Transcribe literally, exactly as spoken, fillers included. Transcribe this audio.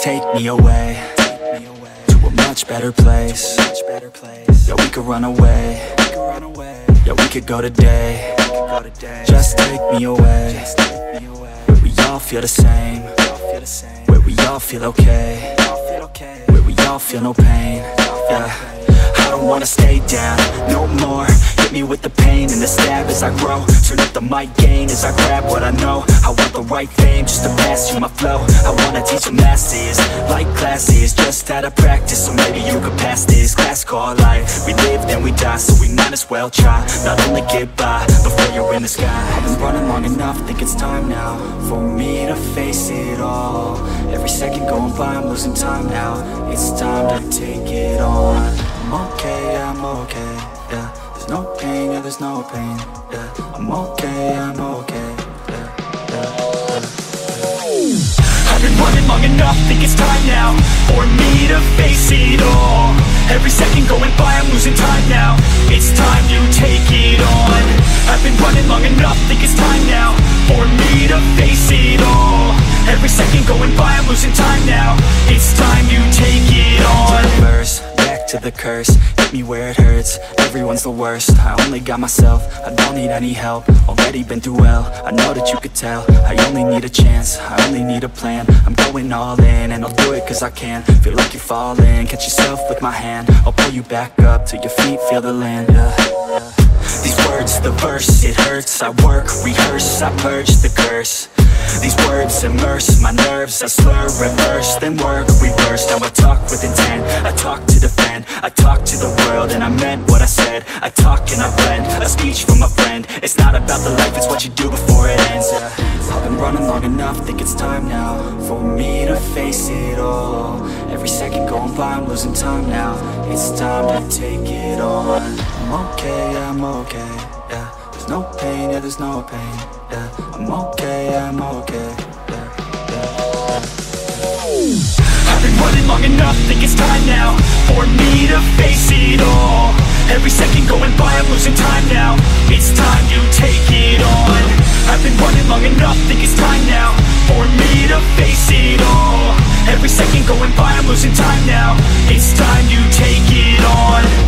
take me away to a much better place. Yeah, we could run away. Yeah, we could go today. Just take me away where we all feel the same, where we all feel okay, where we all feel no pain. Yeah, I don't wanna stay down no more. Hit me with the pain and the stab as I grow. Turn up the mic gain as I grab what I know. I want the right fame just to pass you my flow. I wanna teach the masses like classes, just out of practice, so maybe you could pass this class called life. We live then we die, so we might as well try. Not only get by before you're in the sky. I've been running long enough, think it's time now for me to face it all. Every second going by, I'm losing time now. It's time to take it on. I'm okay, I'm okay, yeah. There's no pain, yeah, there's no pain, yeah. I'm okay, I'm okay, yeah, yeah, yeah. I've been running long enough, think it's time now for me to face it all. Every second going by, I'm losing time now. It's time you take it on. I've been running long enough, think it's time now for me to face it all. Every second going by, I'm losing time now. It's time you take it on. Back to the curse, hit me where it hurts. Everyone's the worst, I only got myself. I don't need any help, already been through hell. I know that you could tell, I only need a chance, I only need a plan. I'm going all in, and I'll do it cause I can. Feel like you're falling, catch yourself with my hand. I'll pull you back up till your feet feel the land, yeah, yeah. These words, the verse, it hurts. I work, rehearse, I purge the curse. These words immerse my nerves. I slur, reverse, then work, reverse. Now I talk with intent, I talk to defend. I talk to the world and I meant what I said. I talk and I blend, a speech from a friend. It's not about the life, it's what you do before it ends, yeah. I've been running long enough, think it's time now for me to face it all. Every second going by, I'm losing time now. It's time to take it on. I'm okay, I'm okay, yeah. There's no pain, yeah, there's no pain, yeah. I'm okay, I'm okay, yeah, yeah, yeah. I've been running long enough, think it's time now for me to face it all. Every second going by, I'm losing time now. It's time you take it on. I've been running long enough, think it's time now for me to face it all. Every second going by, I'm losing time now. It's time you take it on.